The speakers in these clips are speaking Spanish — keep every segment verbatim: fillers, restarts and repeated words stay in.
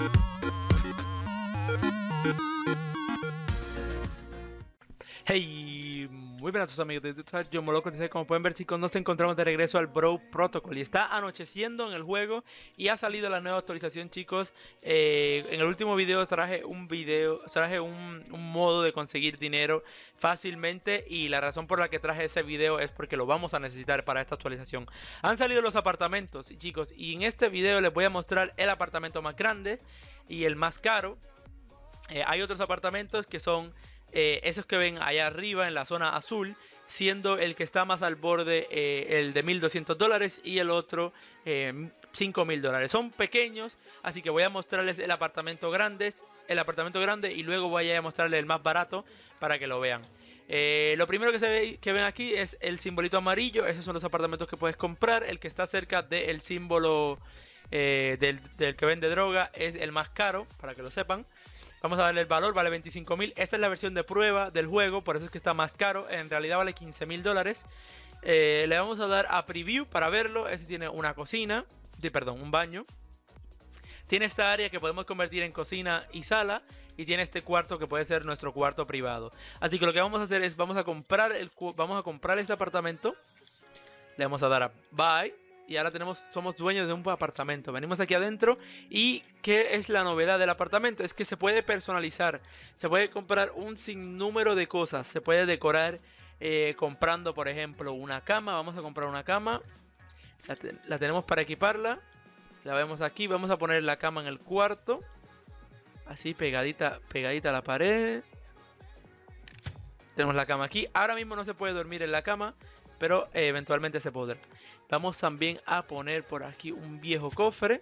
Hey, muy buenas amigos de YouTube, yo Moloco. Como pueden ver, chicos, nos encontramos de regreso al Brawl Protocol y está anocheciendo en el juego y ha salido la nueva actualización, chicos. Eh, en el último video traje un video, traje un, un modo de conseguir dinero fácilmente, y la razón por la que traje ese video es porque lo vamos a necesitar para esta actualización. Han salido los apartamentos, chicos, y en este video les voy a mostrar el apartamento más grande y el más caro. Eh, hay otros apartamentos que son Eh, esos que ven allá arriba en la zona azul, siendo el que está más al borde eh, el de mil doscientos dólares y el otro eh, cinco mil dólares. Son pequeños, así que voy a mostrarles el apartamento grande, el apartamento grande y luego voy a mostrarles el más barato para que lo vean. Eh, lo primero que se ve, que ven aquí es el simbolito amarillo. Esos son los apartamentos que puedes comprar. El que está cerca del símbolo eh, del, del que vende droga es el más caro, para que lo sepan. Vamos a darle el valor, vale veinticinco mil. Esta es la versión de prueba del juego, por eso es que está más caro. En realidad vale quince mil dólares. Eh, le vamos a dar a preview para verlo. Este tiene una cocina, de, perdón, un baño. Tiene esta área que podemos convertir en cocina y sala. Y tiene este cuarto que puede ser nuestro cuarto privado. Así que lo que vamos a hacer es, vamos a comprar, el, vamos a comprar este apartamento. Le vamos a dar a buy. Y ahora tenemos, somos dueños de un apartamento. Venimos aquí adentro. ¿Y qué es la novedad del apartamento? Es que se puede personalizar. Se puede comprar un sinnúmero de cosas. Se puede decorar eh, comprando, por ejemplo, una cama. Vamos a comprar una cama. La, te la tenemos para equiparla. La vemos aquí. Vamos a poner la cama en el cuarto. Así, pegadita, pegadita a la pared. Tenemos la cama aquí. Ahora mismo no se puede dormir en la cama, pero eh, eventualmente se podrá. Vamos también a poner por aquí un viejo cofre,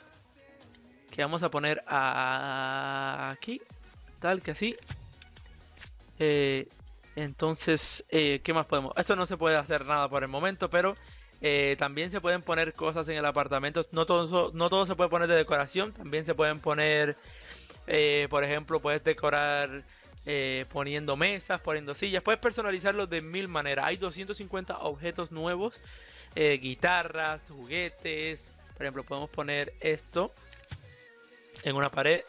que vamos a poner aquí, tal que así. Eh, entonces, eh, ¿qué más podemos? Esto no se puede hacer nada por el momento, pero eh, también se pueden poner cosas en el apartamento. No todo, no todo se puede poner de decoración. También se pueden poner, eh, por ejemplo, puedes decorar eh, poniendo mesas, poniendo sillas. Puedes personalizarlo de mil maneras. Hay doscientos cincuenta objetos nuevos. Eh, guitarras, juguetes. Por ejemplo, podemos poner esto en una pared,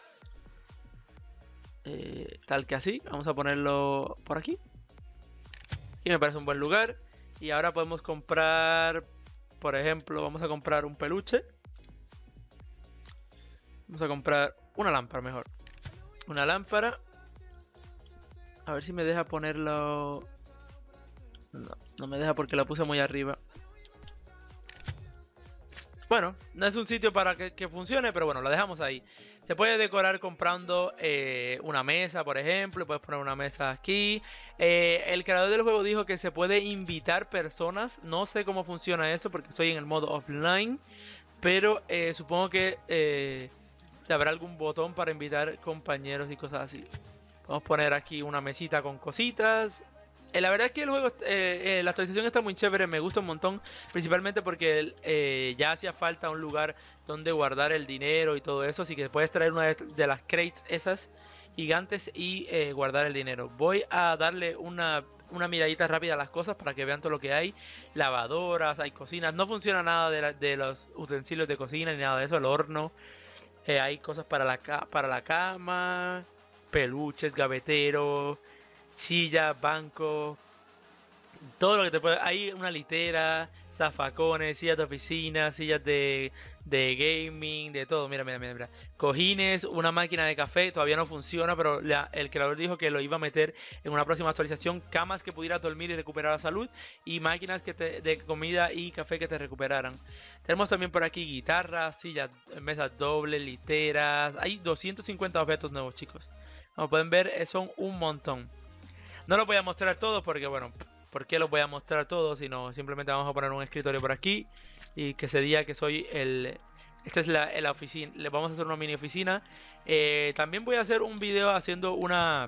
eh, tal que así. Vamos a ponerlo por aquí. Y me parece un buen lugar. Y ahora podemos comprar, por ejemplo, vamos a comprar un peluche. Vamos a comprar una lámpara mejor. Una lámpara. A ver si me deja ponerlo. No, no me deja porque la puse muy arriba. Bueno, no es un sitio para que, que funcione, pero bueno, lo dejamos ahí. Se puede decorar comprando eh, una mesa, por ejemplo. Puedes poner una mesa aquí. Eh, el creador del juego dijo que se puede invitar personas. No sé cómo funciona eso porque estoy en el modo offline. Pero eh, supongo que eh, habrá algún botón para invitar compañeros y cosas así. Vamos a poner aquí una mesita con cositas. Eh, la verdad es que el juego, eh, eh, la actualización está muy chévere, me gusta un montón, principalmente porque eh, ya hacía falta un lugar donde guardar el dinero y todo eso, así que puedes traer una de, de las crates esas gigantes y eh, guardar el dinero. Voy a darle una, una miradita rápida a las cosas para que vean todo lo que hay. Lavadoras, hay cocinas, no funciona nada de, la, de los utensilios de cocina ni nada de eso, el horno. Eh, hay cosas para la, para la cama, peluches, gaveteros, silla, banco, todo lo que te puede. Hay una litera, zafacones, sillas de oficina, sillas de, de gaming, de todo. Mira, mira, mira, mira. Cojines, una máquina de café, todavía no funciona, pero la, el creador dijo que lo iba a meter en una próxima actualización. Camas que pudieras dormir y recuperar la salud, y máquinas que te, de comida y café que te recuperaran. Tenemos también por aquí guitarras, sillas, mesas dobles, literas. Hay doscientos cincuenta objetos nuevos, chicos. Como pueden ver, son un montón. No los voy a mostrar todos porque, bueno, ¿por qué los voy a mostrar todos? Sino simplemente vamos a poner un escritorio por aquí y que se diga que soy el... Esta es la, la oficina. Le vamos a hacer una mini oficina. Eh, también voy a hacer un video haciendo una...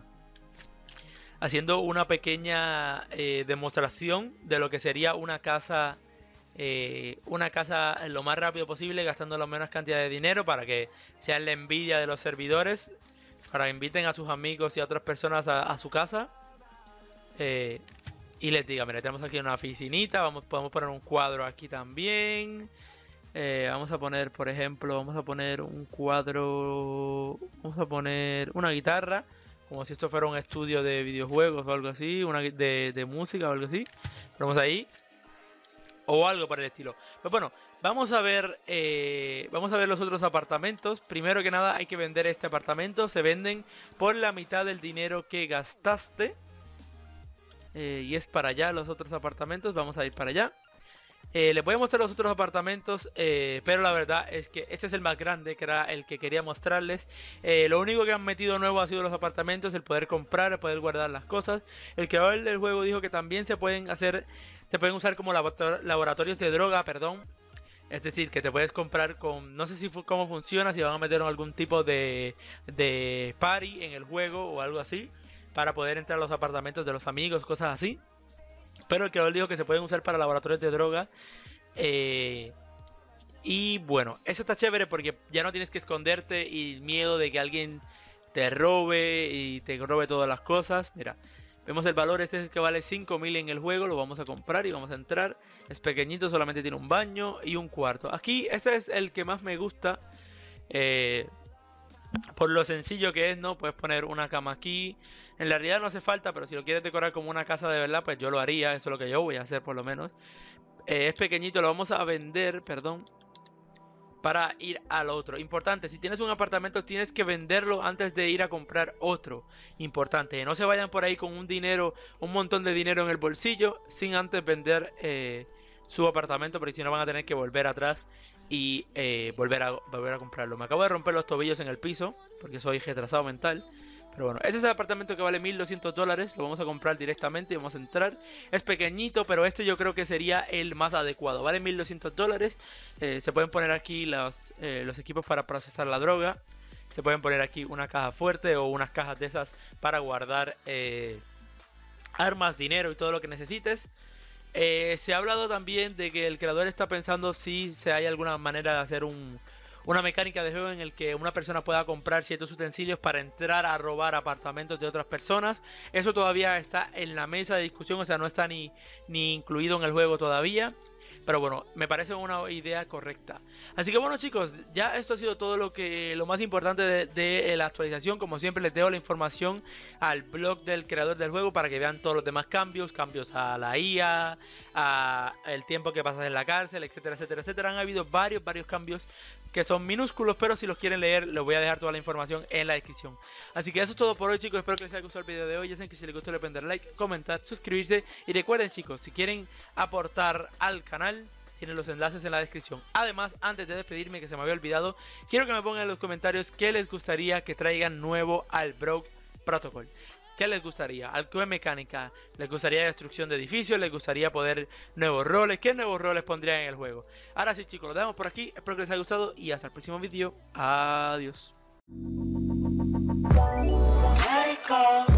Haciendo una pequeña eh, demostración de lo que sería una casa... Eh, una casa lo más rápido posible, gastando la menos cantidad de dinero para que sea la envidia de los servidores. Para que inviten a sus amigos y a otras personas a, a su casa. Eh, y les diga, mira, tenemos aquí una oficinita, vamos, podemos poner un cuadro aquí también. Eh, vamos a poner, por ejemplo, vamos a poner un cuadro, vamos a poner una guitarra, como si esto fuera un estudio de videojuegos o algo así, una de, de música o algo así. Ponemos ahí, o algo por el estilo. Pues bueno, vamos a ver, eh, vamos a ver los otros apartamentos. Primero que nada hay que vender este apartamento. Se venden por la mitad del dinero que gastaste. Eh, y es para allá los otros apartamentos. Vamos a ir para allá. Eh, les voy a mostrar los otros apartamentos, eh, pero la verdad es que este es el más grande, que era el que quería mostrarles. Eh, lo único que han metido nuevo ha sido los apartamentos, el poder comprar, el poder guardar las cosas. El creador del juego dijo que también se pueden hacer, se pueden usar como laboratorios de droga, perdón. Es decir, que te puedes comprar con, no sé si cómo funciona, si van a meter algún tipo de, de party en el juego o algo así, para poder entrar a los apartamentos de los amigos, cosas así. Pero el creador dijo que se pueden usar para laboratorios de droga. Eh, y bueno, eso está chévere porque ya no tienes que esconderte y miedo de que alguien te robe y te robe todas las cosas. Mira, vemos el valor, este es el que vale cinco mil en el juego. Lo vamos a comprar y vamos a entrar. Es pequeñito, solamente tiene un baño y un cuarto. Aquí, este es el que más me gusta. Eh, por lo sencillo que es, ¿no? Puedes poner una cama aquí. En la realidad no hace falta, pero si lo quieres decorar como una casa de verdad, pues yo lo haría. Eso es lo que yo voy a hacer por lo menos. Eh, es pequeñito, lo vamos a vender, perdón, para ir al otro. Importante, si tienes un apartamento tienes que venderlo antes de ir a comprar otro. Importante, no se vayan por ahí con un dinero, un montón de dinero en el bolsillo sin antes vender eh, su apartamento, porque si no van a tener que volver atrás y eh, volver, a, volver a comprarlo. Me acabo de romper los tobillos en el piso porque soy retrasado mental. Pero bueno, ese es el apartamento que vale mil doscientos dólares. Lo vamos a comprar directamente y vamos a entrar. Es pequeñito, pero este yo creo que sería el más adecuado. Vale mil doscientos dólares. Eh, se pueden poner aquí los, eh, los equipos para procesar la droga. Se pueden poner aquí una caja fuerte o unas cajas de esas para guardar eh, armas, dinero y todo lo que necesites. Eh, se ha hablado también de que el creador está pensando si se hay alguna manera de hacer un... una mecánica de juego en el que una persona pueda comprar ciertos utensilios para entrar a robar apartamentos de otras personas. Eso todavía está en la mesa de discusión, o sea, no está ni, ni incluido en el juego todavía. Pero bueno, me parece una idea correcta. Así que bueno chicos, ya esto ha sido todo lo que lo más importante de, de la actualización. Como siempre les dejo la información al blog del creador del juego para que vean todos los demás cambios. Cambios a la I A, a el tiempo que pasas en la cárcel, etcétera, etcétera, etcétera. Han habido varios, varios cambios que son minúsculos, pero si los quieren leer les voy a dejar toda la información en la descripción. Así que eso es todo por hoy chicos, espero que les haya gustado el video de hoy. Ya saben que si les gustó le pueden dar like, comentar, suscribirse. Y recuerden chicos, si quieren aportar al canal, tienen los enlaces en la descripción. Además, antes de despedirme, que se me había olvidado, quiero que me pongan en los comentarios qué les gustaría que traigan nuevo al Broke Protocol. ¿Qué les gustaría? ¿Qué mecánica? ¿Les gustaría destrucción de edificios? ¿Les gustaría poder nuevos roles? ¿Qué nuevos roles pondrían en el juego? Ahora sí chicos, lo dejamos por aquí. Espero que les haya gustado y hasta el próximo vídeo. Adiós.